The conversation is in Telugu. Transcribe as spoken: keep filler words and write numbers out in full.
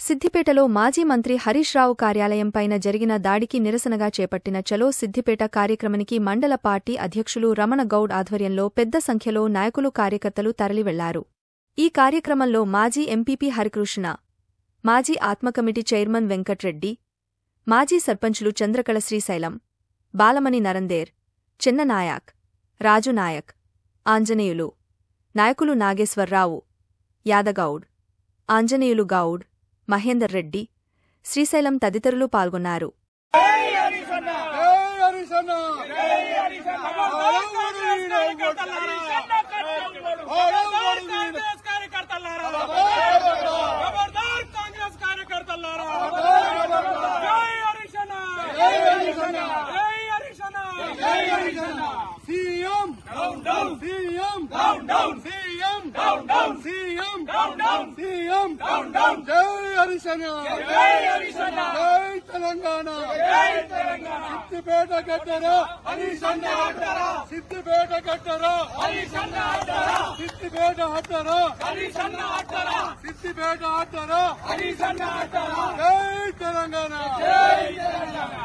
సిద్దిపేటలో మాజీ మంత్రి హరీష్ రావు కార్యాలయంపైన జరిగిన దాడికి నిరసనగా చేపట్టిన చలో సిద్దిపేట కార్యక్రమానికి మండల పార్టీ అధ్యక్షులు రమణ గౌడ్ ఆధ్వర్యంలో పెద్ద సంఖ్యలో నాయకులు కార్యకర్తలు తరలివెళ్లారు. ఈ కార్యక్రమంలో మాజీ ఎంపీపీ హరికృష్ణ, మాజీ ఆత్మకమిటీ చైర్మన్ వెంకట్రెడ్డి, మాజీ సర్పంచులు చంద్రకళ శ్రీశైలం, బాలమణి నరందేర్, చెన్ననాయక్, రాజునాయక్, ఆంజనేయులు, నాయకులు నాగేశ్వర్రావు, యాదగౌడ్, ఆంజనేయులు గౌడ్, మహేందర్ రెడ్డి, శ్రీశైలం తదితరులు పాల్గొన్నారు. సిద్దిపేట కట్టరా సిద్దిపేట కట్టరా సిద్దిపేట హట్టరా సిద్దిపేట హట్టరా జై తెలంగాణ.